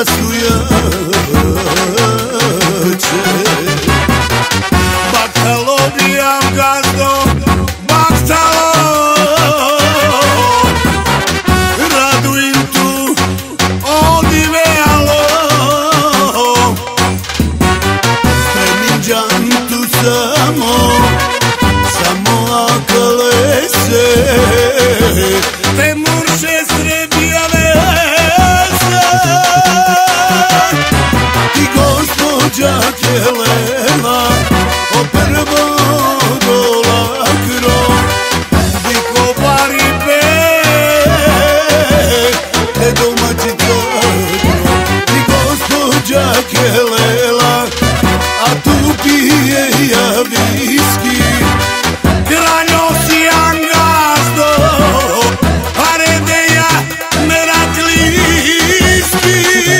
nastojaće. Baktalo bijam gazdo, baktalo, radujem tu odivejalo, preminđam tu samo akale se, te murše srebijale se, ti gospođa Kelena oprvo dola krov, di kopari pe, te domaćica krov, ti gospođa Kelela, a tu pije ja viski. Kraljo si angazdo, paredeja merakliski.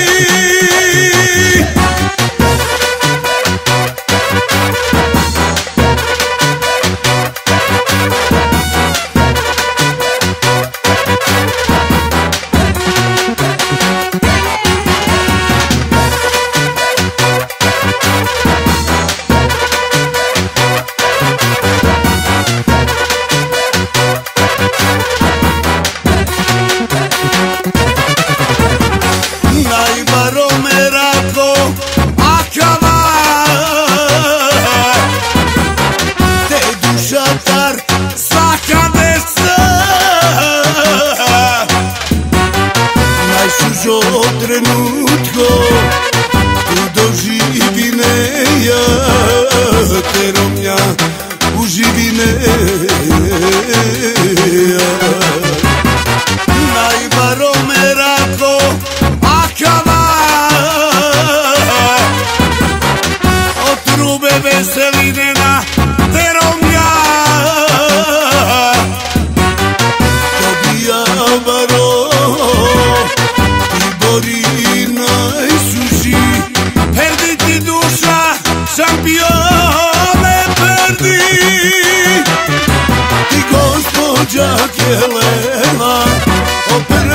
Trenutko tu doživine ja te romnja uživine ja najbarome rako akava od trube veseline na te romnja dobija baro perditi duša, šampione perdi. Ti gospođa Kelena,